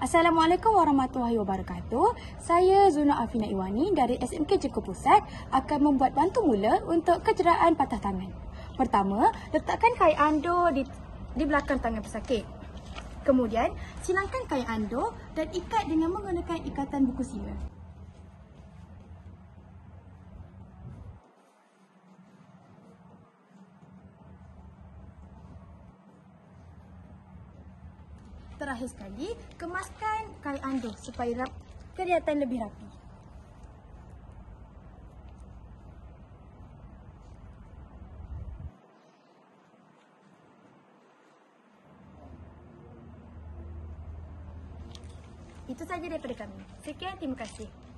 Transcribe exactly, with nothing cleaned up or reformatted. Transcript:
Assalamualaikum warahmatullahi wabarakatuh. Saya Zuna Afina Iwani dari S M K Jeko Pusat akan membuat bantu mula untuk kejeraan patah tangan. Pertama, letakkan kain ando di, di belakang tangan pesakit. Kemudian, silangkan kain ando dan ikat dengan menggunakan ikatan buku sila. Terakhir sekali, kemaskan kain ando supaya kelihatan lebih rapi. Itu saja daripada kami. Sekian, terima kasih.